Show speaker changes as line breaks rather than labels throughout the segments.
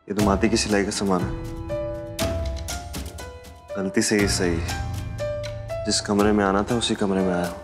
ये तो माटी की सिलाई का सामान है। गलती से ही सही, जिस कमरे में आना था उसी कमरे में आया हूं।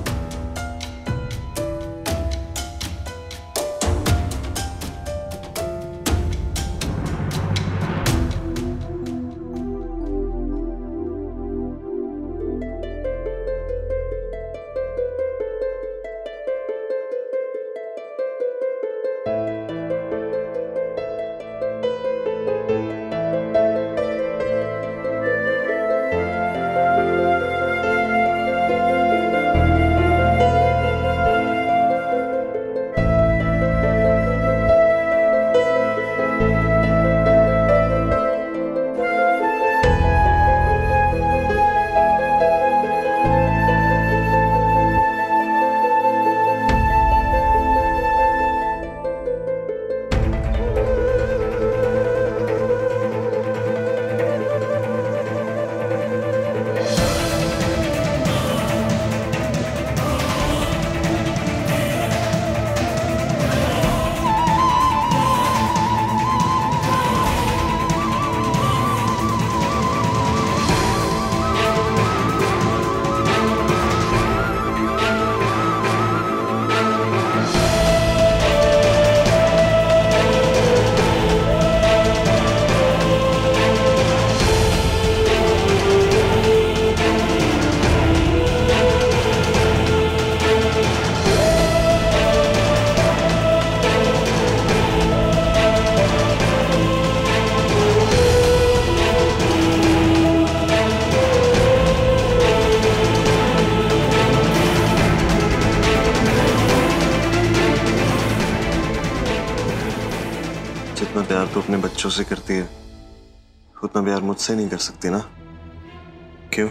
जितना प्यार तू अपने बच्चों से करती है उतना प्यार मुझसे नहीं कर सकती ना? क्यों?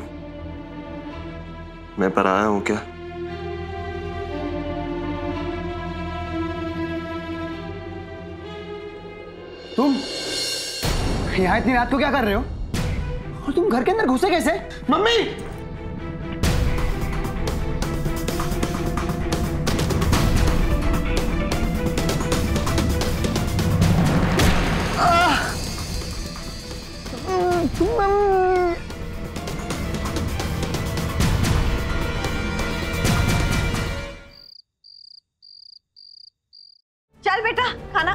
मैं पराया हूं क्या?
तुम यहाँ इतनी रात को क्या कर रहे हो? और तुम घर के अंदर घुसे कैसे? मम्मी!
चल बेटा खाना।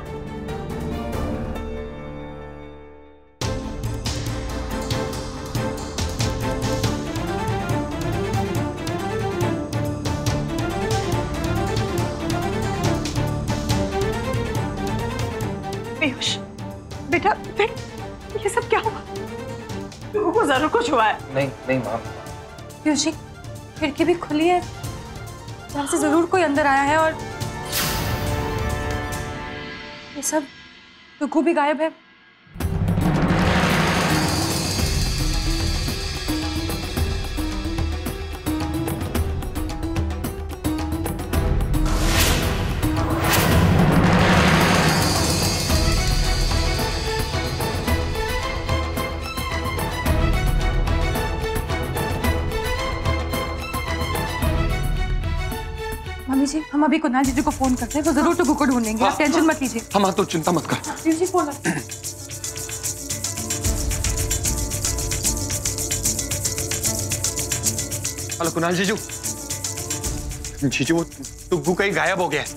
पीयूष बेटा ये सब क्या हुआ? को जरूर कुछ हुआ है।
नहीं नहीं माँ।
पीयूष जी खिड़की भी खुली है, यहाँ से जरूर कोई अंदर आया है और ये सब रुकू भी गायब है। मम्मी जी हम अभी कुणाल जीजू को फोन करते हैं, वो जरूर टुकु को ढूंढेंगे। आप टेंशन मत लीजिए।
हाँ तो चिंता मत कर।
पीयूष जी फोन रखते हैं।
हेलो कुणाल जीजू। जीजू वो टुग्गू कहीं गायब हो गया है।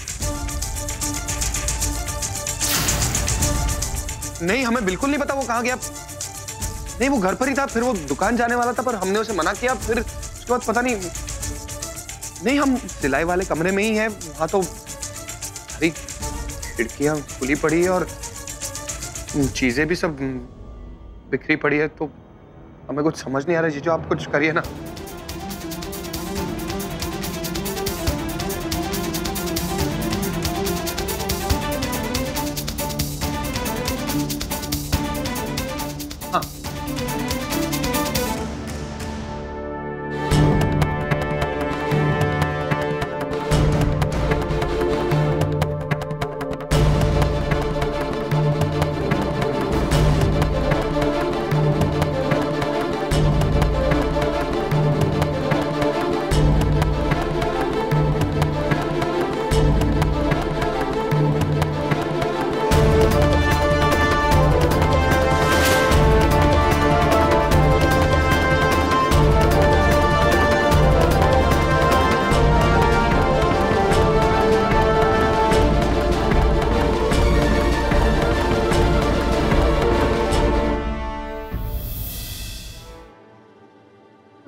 नहीं हमें बिल्कुल नहीं पता वो कहाँ गया। नहीं वो घर पर ही था, फिर वो दुकान जाने वाला था पर हमने उसे मना किया, फिर उसके बाद पता नहीं। नहीं हम सिलाई वाले कमरे में ही हैं, वहां तो सारी खिड़कियां खुली पड़ी है और चीजें भी सब बिखरी पड़ी है, तो हमें कुछ समझ नहीं आ रहा। जीजू आप कुछ करिए ना। हाँ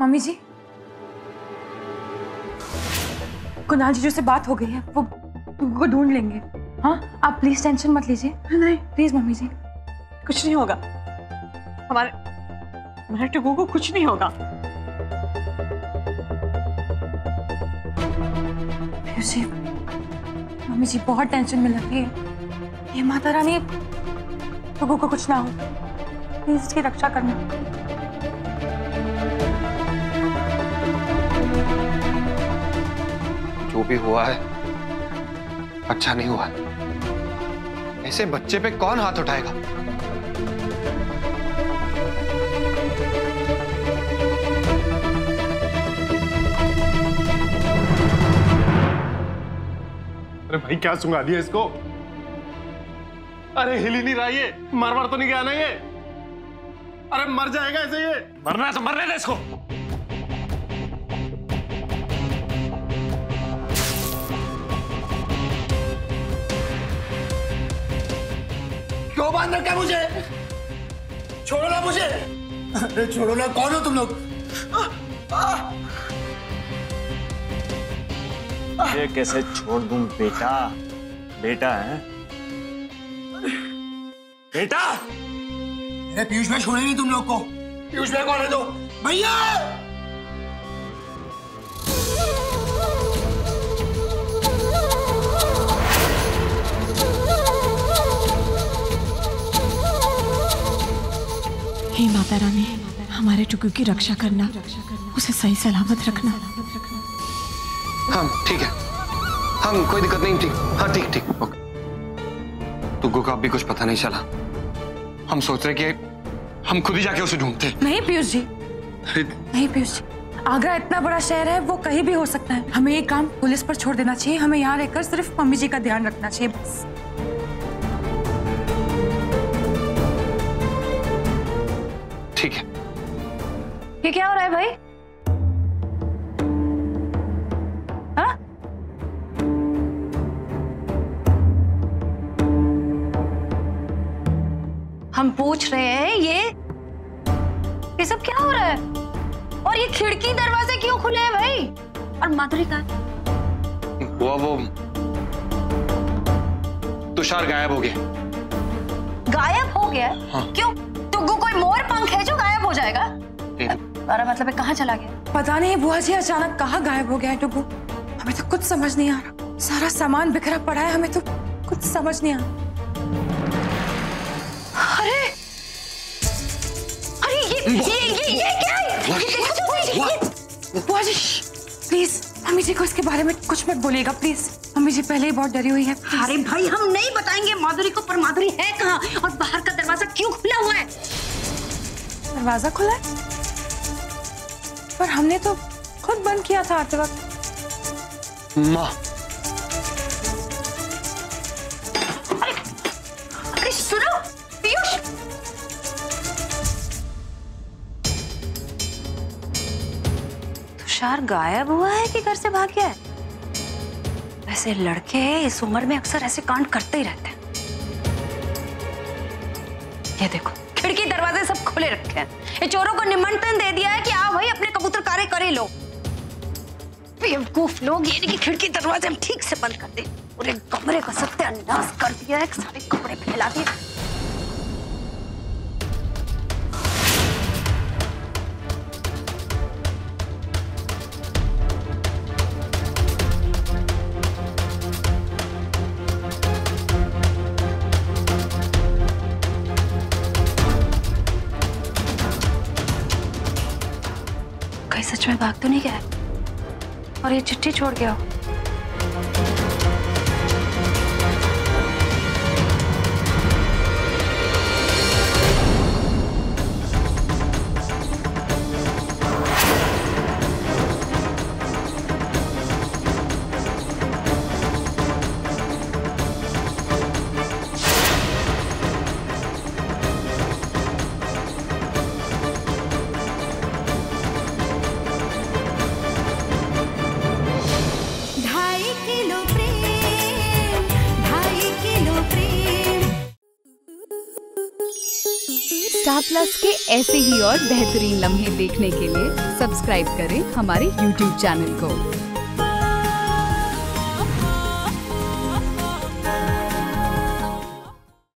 मम्मी जी, कुणाल जीजू से बात हो गई है, वो ढूंढ लेंगे। हाँ, आप प्लीज टेंशन मत लीजिए।
नहीं,
प्लीज मम्मी जी।
कुछ नहीं होगा, हमारे टुकू को कुछ नहीं होगा।
पीयूष जी, मम्मी जी बहुत टेंशन में लग रही है। ये माता रानी टुकू को कुछ ना हो, प्लीज इसकी रक्षा करना।
जो भी हुआ है अच्छा नहीं हुआ। ऐसे बच्चे पे कौन हाथ उठाएगा?
अरे भाई क्या सुंघा दिया इसको? अरे हिल ही नहीं रहा ये, मर तो नहीं गया ना ये? अरे मर जाएगा ऐसे ये। मरना है तो मरने दे इसको।
क्यों बांध रखा है मुझे? छोड़ो ना मुझे। अरे छोड़ो ना, कौन हो तुम लोग?
ये कैसे छोड़ दूं बेटा? बेटा है बेटा।
अरे पीयूष भाई छोड़े नहीं तुम लोग को। पीयूष भाई कौन है? तो भैया
हे माता रानी, हमारे टुकू की रक्षा करना, उसे सही सलामत रखना।
हाँ ठीक है, हम कोई दिक्कत नहीं। ठीक, हाँ ठीक ठीक ओके। टुकू का अभी कुछ पता नहीं चला। हम सोच रहे कि हम खुद ही जाके उसे ढूंढते।
नहीं पीयूष जी, नहीं पीयूष जी, आगरा इतना बड़ा शहर है, वो कहीं भी हो सकता है। हमें ये काम पुलिस पर छोड़ देना चाहिए। हमें यहाँ रहकर सिर्फ मम्मी जी का ध्यान रखना चाहिए बस।
ठीक है।
ये क्या हो रहा है भाई? हाँ?
हम पूछ रहे हैं ये सब क्या हो रहा है? और ये खिड़की दरवाजे क्यों खुले हैं भाई? और माधुरी कहाँ है?
वो तुषार गायब हो गया।
गायब हो गया?
हाँ।
क्यों? टुग्गू कोई मोर पंख है जो गायब हो जाएगा? तुम्हारा मतलब है कहाँ चला गया?
पता नहीं बुआ जी, अचानक कहाँ गायब हो गया है टुग्गू। हमें तो कुछ समझ नहीं आ रहा। सारा सामान बिखरा पड़ा है, हमें तो कुछ समझ नहीं आ रहा।
अरे अरे ये क्या है?
बुआ जी प्लीज मम्मी जी को इसके बारे में कुछ मत बोलिएगा प्लीज। मम्मी जी पहले ही बहुत डरी हुई है।
अरे भाई हम नहीं बताएंगे माधुरी को, पर माधुरी है कहाँ और बाहर का दरवाजा क्यों खुला हुआ है?
दरवाजा खुला है पर हमने तो खुद बंद किया था आते वक्त।
माँ
अरे सुनो पीयूष, तुषार गायब हुआ है कि घर से भाग गया है? वैसे लड़के इस उम्र में अक्सर ऐसे कांड करते ही रहते हैं। ये देखो खिड़की दरवाजे सब खुले रखे हैं। ये चोरों को निमंत्रण दे दिया है कि आओ भाई अपने कबूतर कार्य करे लो। बेवकूफ लोग, ये नहीं कि खिड़की दरवाजे हम ठीक से बंद कर दे। पूरे कमरे का सत्यानाश कर दिया है, सारे कपड़े फैला दिए। कहीं सच में भाग तो नहीं गया और ये चिट्ठी छोड़ गया हो?
स्टार प्लस के ऐसे ही और बेहतरीन लम्हे देखने के लिए सब्सक्राइब करें हमारे YouTube चैनल को।